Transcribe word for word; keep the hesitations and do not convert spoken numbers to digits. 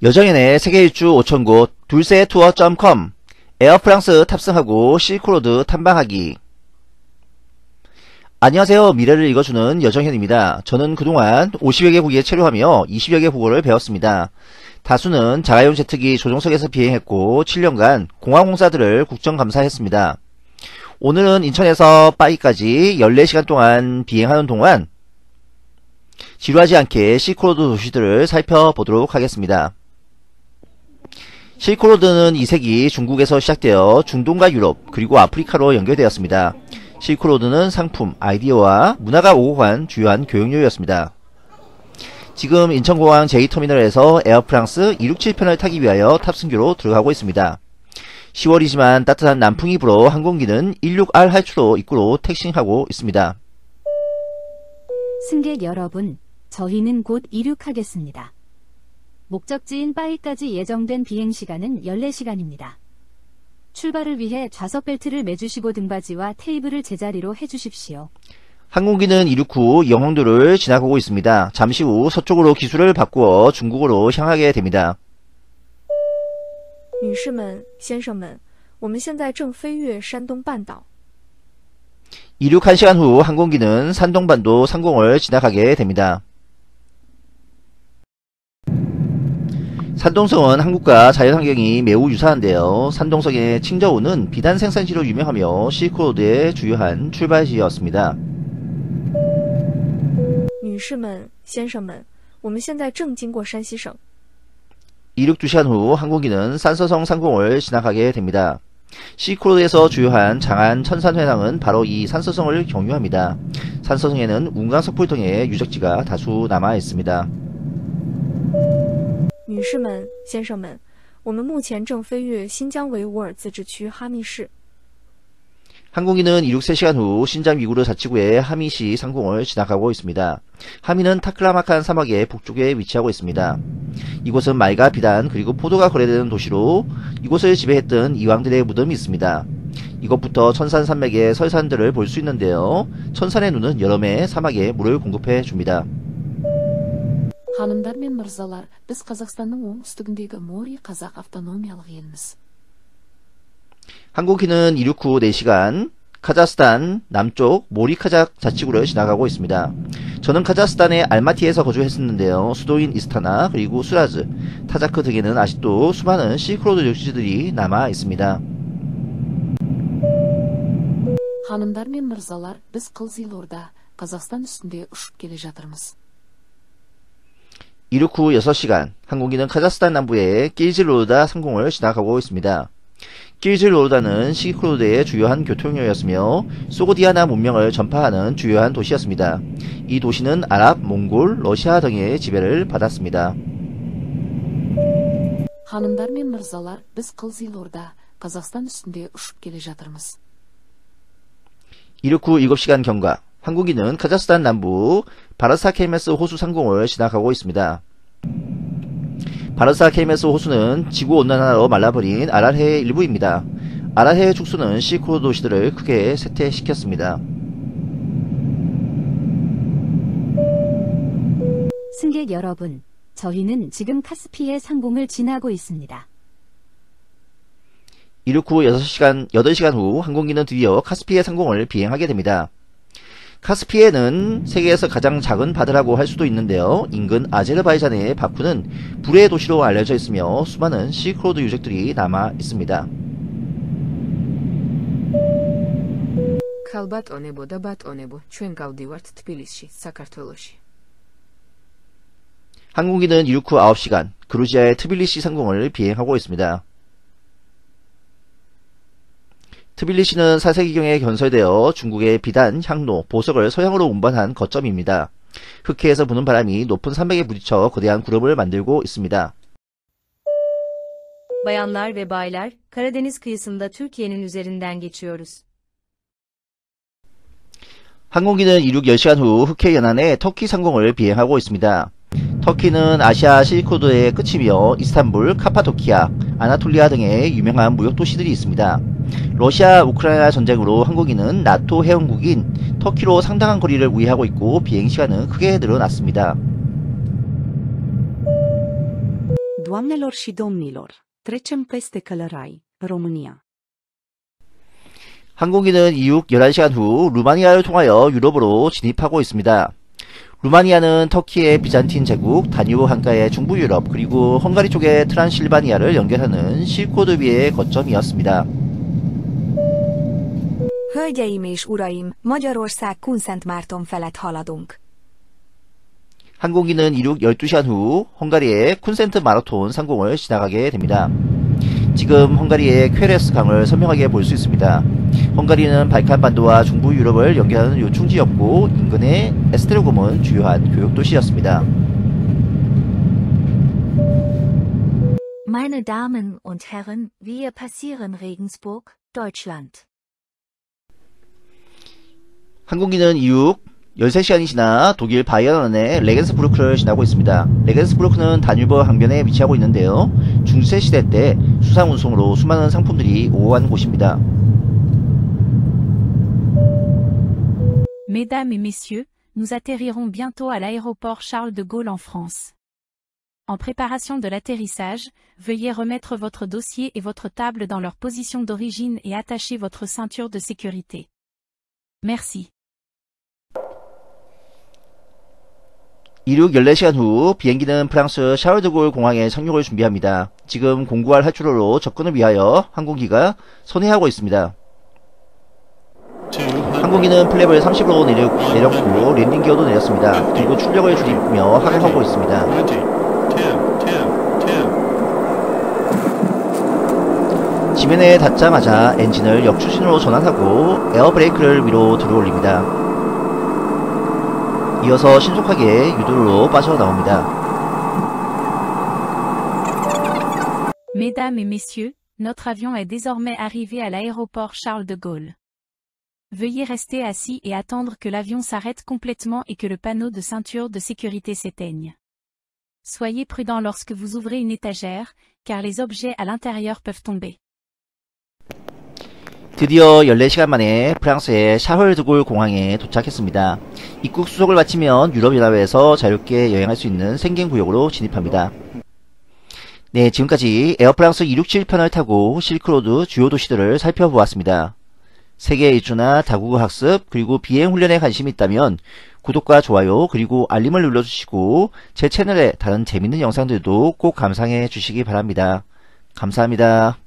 여정연의 세계 일주 오천 곳 둘세 투어 닷 컴 에어프랑스 탑승하고 실크로드 탐방하기. 안녕하세요. 미래를 읽어주는 여정현입니다. 저는 그동안 오십여 개국에 체류하며 이십여 개 국어를 배웠습니다. 다수는 자가용 제트기 조종석에서 비행했고 칠 년간 공항공사들을 국정감사했습니다. 오늘은 인천에서 파리까지 열네 시간 동안 비행하는 동안 지루하지 않게 실크로드 도시들을 살펴보도록 하겠습니다. 실크로드는 이 세기 중국에서 시작되어 중동과 유럽 그리고 아프리카로 연결되었습니다. 실크로드는 상품, 아이디어와 문화가 오고 간 주요한 교역로였습니다. 지금 인천공항 제이 터미널에서 에어프랑스 이백육십칠 편을 타기 위하여 탑승교로 들어가고 있습니다. 시월이지만 따뜻한 남풍이 불어 항공기는 십육 알 할주로 입구로 택싱하고 있습니다. 승객 여러분, 저희는 곧 이륙하겠습니다. 목적지인 파리까지 예정된 비행시간은 열네 시간입니다. 출발을 위해 좌석 벨트를 매주시고 등받이와 테이블을 제자리로 해주십시오. 항공기는 이륙 후 영흥도를 지나가고 있습니다. 잠시 후 서쪽으로 기술을 바꾸어 중국으로 향하게 됩니다. 女士们、先生们，我们现在正飞越山东半岛。 이륙 한 시간 후 항공기는 산동반도 상공을 지나가게 됩니다. 산동성은 한국과 자연환경이 매우 유사한데요. 산동성의 칭저우는 비단 생산지로 유명하며 실크로드의 주요한 출발지였습니다. 女士们、先生们，我们现在正经过山西省。 이륙 두 시간 후 항공기는 산서성 상공을 지나가게 됩니다. 실크로드에서 주요한 장안 천산회랑은 바로 이 산서성을 경유합니다. 산서성에는 운강석불 등의 유적지가 다수 남아 있습니다. 女士们、先生们，我们目前正飞越新疆维吾尔自治区哈密市。 항공기는 이륙 세 시간 후 신장 위구르 자치구의 하미시 상공을 지나가고 있습니다. 하미는 타클라마칸 사막의 북쪽에 위치하고 있습니다. 이곳은 말과 비단 그리고 포도가 거래되는 도시로 이곳을 지배했던 이왕들의 무덤이 있습니다. 이곳부터 천산 산맥의 설산들을 볼 수 있는데요. 천산의 눈은 여름에 사막에 물을 공급해 줍니다. Hanımlar men mırzalar, biz Kazakhstanның оңтүстігіндегі Мори қазақ автономиялық елміз. 항공기는 이륙 후 네 시간 카자흐스탄 남쪽 모리카작 자치구를 지나가고 있습니다. 저는 카자흐스탄의 알마티에서 거주했었는데요. 수도인 이스타나 그리고 수라즈, 타자크 등에는 아직도 수많은 실크로드 유적지들이 남아 있습니다. Hanımlar men mırzalar, biz Kızılorda, Kazakhstan üstünde uçup келе жатырмыз. 이륙 후 여섯 시간 항공기는 카자흐스탄 남부의 끼르질로르다 상공을 지나가고 있습니다. 끼르질로르다는 실크로드의 주요한 교통로였으며 소고디아나 문명을 전파하는 주요한 도시였습니다. 이 도시는 아랍, 몽골, 러시아 등의 지배를 받았습니다. Hanımlar men mırzalar, biz Kızılorda, Kazakhstan üstünde uçup келе жатырмыз. 이륙 후 일곱 시간 경과 항공기는 카자흐스탄 남부 바르사 케이메스 호수 상공을 지나가고 있습니다. 바르사 케이메스 호수는 지구온난화로 말라버린 아랄해의 일부입니다. 아랄해의 축수는 실크로드 도시들을 크게 쇠퇴시켰습니다. 승객 여러분, 저희는 지금 카스피해 상공을 지나고 있습니다. 이륙 후 여섯 시간, 여덟 시간 후 항공기는 드디어 카스피해 상공을 비행하게 됩니다. 카스피해는 세계에서 가장 작은 바다라고 할 수도 있는데요. 인근 아제르바이잔의 바쿠는 불의 도시로 알려져 있으며 수많은 실크로드 유적들이 남아 있습니다. Kalbat onebo da bat onebo, ჩვენ გავდივართ თბილისში, საქართველოში. 항공기는 이륙 후 아홉 시간 그루지아의 트빌리시 상공을 비행하고 있습니다. 트빌리시는 사 세기경에 건설되어 중국의 비단, 향로, 보석을 서양으로 운반한 거점입니다. 흑해에서 부는 바람이 높은 산맥에 부딪혀 거대한 구름을 만들고 있습니다. Bayanlar ve baylar, Karadeniz kıyısında Türkiye'nin üzerinden geçiyoruz. 항공기는 이륙 열 시간 후 흑해 연안의 터키 상공을 비행하고 있습니다. 터키는 아시아 실크로드의 끝이며 이스탄불, 카파도키아, 아나톨리아 등의 유명한 무역 도시들이 있습니다. 러시아 우크라이나 전쟁으로 항공기는 나토 회원국인 터키로 상당한 거리를 우회하고 있고 비행시간은 크게 늘어났습니다. Doamnelor și domnilor, trecem peste Călărai, România. 항공기는 이륙 열한 시간 후 루마니아를 통하여 유럽으로 진입하고 있습니다. 루마니아는 터키의 비잔틴 제국, 다뉴브 강가의 중부 유럽, 그리고 헝가리 쪽의 트란실바니아를 연결하는 실코드비의 거점이었습니다. Hölgyeim és uraim, Magyarország Kunszentmárton felett haladunk. 항공기는 이륙 열두 시간 후 헝가리의 쿤센트 마라톤 상공을 지나가게 됩니다. 지금 헝가리의 퀘레스 강을 선명하게 볼 수 있습니다. 헝가리는 발칸반도와 중부 유럽을 연결하는 요충지였고 인근의 에스테르곰은 주요한 교역도시였습니다. Meine Damen und Herren, wir passieren Regensburg, Deutschland. 항공기는 이륙 열세 시간이 지나 독일 바이에른의 레겐스부르크를 지나고 있습니다. 레겐스부르크는 다뉴브 항변에 위치하고 있는데요. 중세 시대 때 수상 운송으로 수많은 상품들이 오간 곳입니다. Mesdames et messieurs, nous atterrirons bientôt à l'aéroport Charles de Gaulle en France. En préparation de l'atterrissage, veuillez remettre votre dossier et votre table dans leur position d'origine et attacher votre ceinture de sécurité. Merci. 이륙 열네 시간 후 비행기는 프랑스 샤르드골 공항에 착륙을 준비합니다. 지금 공구할 활주로로 접근을 위하여 항공기가 선회하고 있습니다. 항공기는 플랩을 삼십으로 내려, 내렸고 랜딩 기어도 내렸습니다. 그리고 출력을 줄이며 항행하고 있습니다. 지면에 닿자마자 엔진을 역추신으로 전환하고 에어브레이크를 위로 들어올립니다. 이어서 신속하게 유도로 빠져나옵니다. Mesdames et messieurs, notre avion est désormais arrivé à l'aéroport Charles de Gaulle. Veuillez rester assis et attendre que l'avion s'arrête complètement et que le panneau de ceinture de sécurité s'éteigne. Soyez prudent lorsque vous ouvrez une étagère, car les objets à l'intérieur peuvent tomber. 드디어 열네 시간 만에 프랑스의 샤를드골 공항에 도착했습니다. 입국 수속을 마치면 유럽연합에서 자유롭게 여행할 수 있는 생경구역으로 진입합니다. 네, 지금까지 에어프랑스 이백육십칠 편을 타고 실크로드 주요 도시들을 살펴보았습니다. 세계 일주나 다국어 학습 그리고 비행 훈련에 관심이 있다면 구독과 좋아요 그리고 알림을 눌러주시고 제 채널의 다른 재밌는 영상들도 꼭 감상해 주시기 바랍니다. 감사합니다.